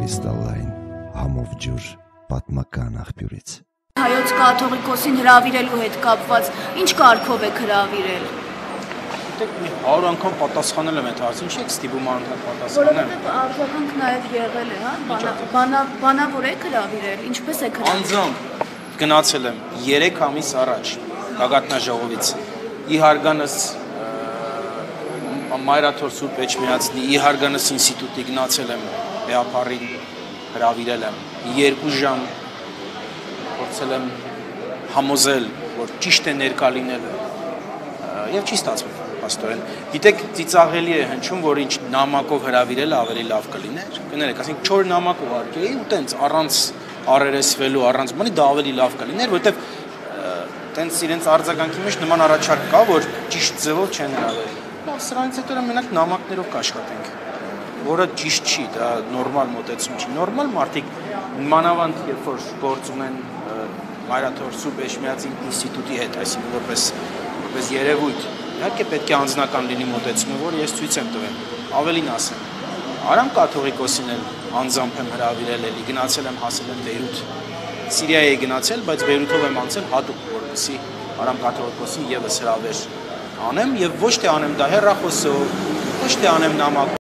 կրիստալային համով ջուր պատմական աղբյուրից։ Հայոց կաթողիկոսին հրավիրելու հետ կապված ինչ կարգով եք հրավիրել։ Դեք մի 100 անգամ պատասխանել եմ այդ հարցին, չի եք ստիպում անդադար պատասխանեմ։ Որովհետև արձագանք նաև եղել է, հա, բանավոր եք հրավիրել, ինչպես եք հրավիրել։ Անձամբ գնացել եմ 3 ամիս առաջ գագաթնաժողովից իհարգանս Մայրաթոր Սուրբ Էջմիածնի իհարգանս ինստիտուտի գնացել եմ Բեափարին հրավիրել եմ 2 ժամ փորձել եմ համոզել, որ ճիշտ է ներկա լինելը եւ չի ստացվել աստորեն։ Գիտեք, ծիծաղելի է հնչում, որ ինչ նամակով հրավիրելը ավելի լավ կլիներ։ Կներեք, ասենք 4 նամակ ուղարկեի ու տենց առանց առերեսվելու, առանց բանի դա ավելի լավ կլիներ, որովհետեւ տենց իրենց արձագանքի մեջ նման առաջարկ կա, որ ճիշտ ձևով չեն հրավիրել։ Սրանից հետո մենակ նամակներով կաշխատենք, որը ճիշտ չի, դա նորմալ մոտեցում չի։ Նորմալ մարդիկ մանավանդ երբ որ գործ ունեն Մայրաթոր Սուրբ Էջմիածնի ինստիտուտի հետ, այսինքն որպես երևույթ, իհարկե պետք է անձնական լինի մոտեցումը, որ ես ցույց եմ տվել։ Ավելին ասեմ, Արամ կաթողիկոսին էլ անձամբ եմ հրավիրել, էլի գնացել եմ, հասել եմ Բեյրութ։ Սիրիայի եմ գնացել, բայց Բեյրութով եմ անցել հատուկ, որպեսզի Արամ կաթողիկոսին եւս հրավեր անեմ եւ ոչ թե անեմ դա հեռախոսով, ոչ թե անեմ նամակ